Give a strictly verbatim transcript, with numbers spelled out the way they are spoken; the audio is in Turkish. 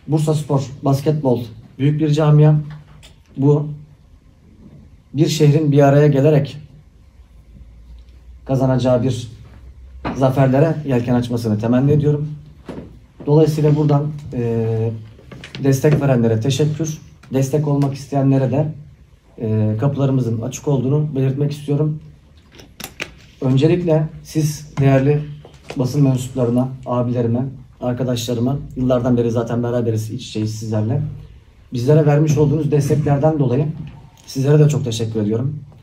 Bursaspor Basketbol büyük bir camia. Bu bir şehrin bir araya gelerek kazanacağı bir zaferlere yelken açmasını temenni ediyorum. Dolayısıyla buradan e, destek verenlere teşekkür, destek olmak isteyenlere de e, kapılarımızın açık olduğunu belirtmek istiyorum. Öncelikle siz değerli basın mensuplarına, abilerime, arkadaşlarıma, yıllardan beri zaten beraberiz, iç içeyiz sizlerle. Bizlere vermiş olduğunuz desteklerden dolayı sizlere de çok teşekkür ediyorum.